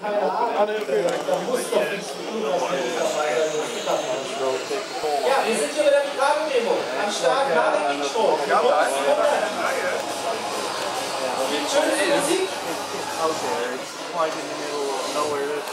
keine Ahnung, da muss doch nichts tun, dass wir ja, wir sind hier bei der Mikado-Demo. Am Start Marek-Strom. Schöne Musik. Out there, it's quite in the middle of nowhere. It's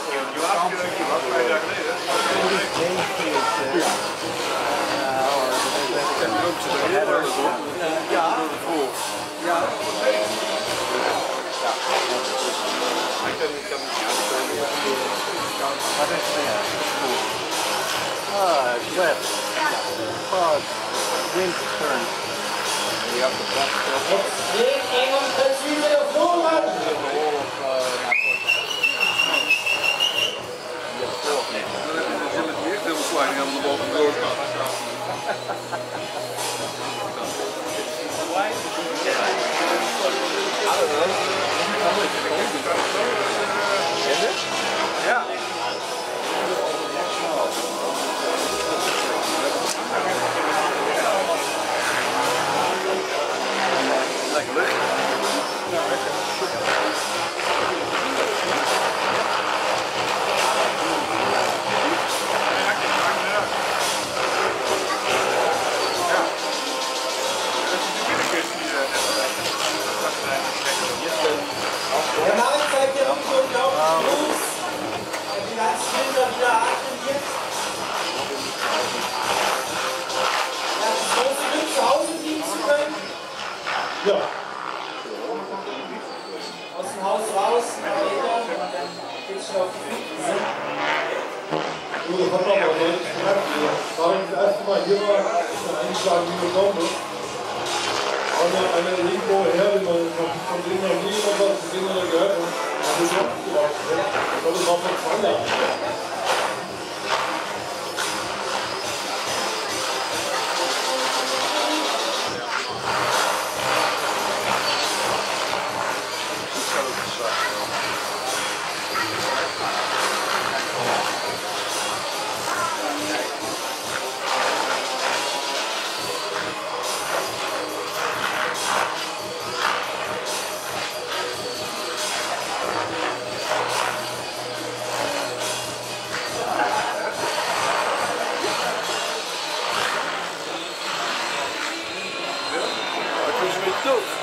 wet, fog, wind turn. Extrem eng und präzise der Vorrang. Ja. Lekker lucht. Ja, lekker. Der Marek zeigt ja irgendwie unglaublich los. Die ganzen Bilder wieder atmen jetzt. Ja, das große Glück, zu Hause fliegen zu können. Ja. Aus dem Haus raus, ein paar Meter, und dann geht's schon auf die Füße. Du, das hat man aber deutlich gemerkt. Das war das erste Mal hier war, ist dann eingeschlagen wie eine Bombe. Und dann eine irgendwo her, die man von denen noch nie was gesehen oder gehört hat, hat das auch abgelaufen. Ich glaube, das war vor 2 Jahren. Wat is er met dood?